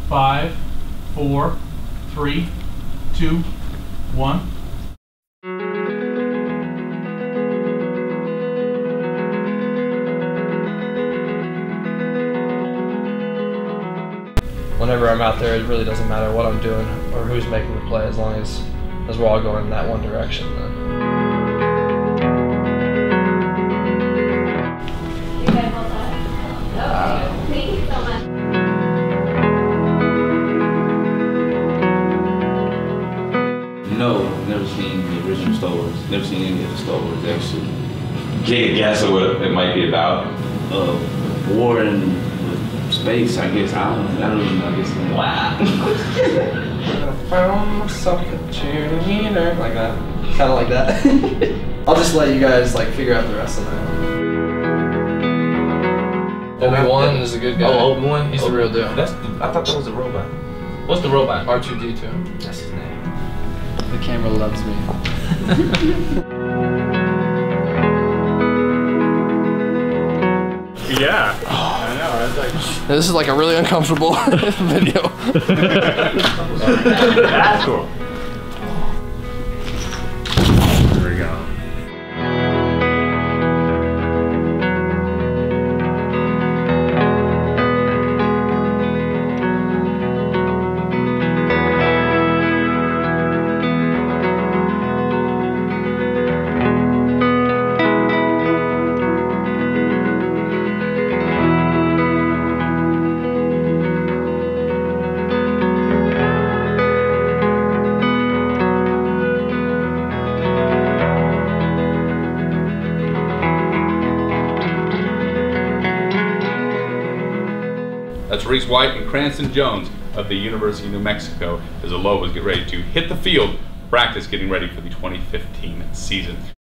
5, 4, 3, 2, 1. Whenever I'm out there, it really doesn't matter what I'm doing or who's making the play, as long as we're all going in that one direction. You guys all set? Okay. Thank you so much. No, never seen the original Star Wars. Never seen any of the Star Wars, actually. Can you guess what it might be about? War in space, I guess. I don't know. I guess. Wow. I found myself a cheerleader. Like that. Kind of like that. I'll just let you guys like figure out the rest of that. Obi-Wan is a good guy. Oh, Obi-Wan? He's the real deal. I thought that was a robot. What's the robot? R2-D2. That's his name. The camera loves me. Yeah. I know. I was like, This is like a really uncomfortable video. that's cool. There we go. That's Reece White and Cranston Jones of the University of New Mexico as the Lobos get ready to hit the field, practice getting ready for the 2015 season.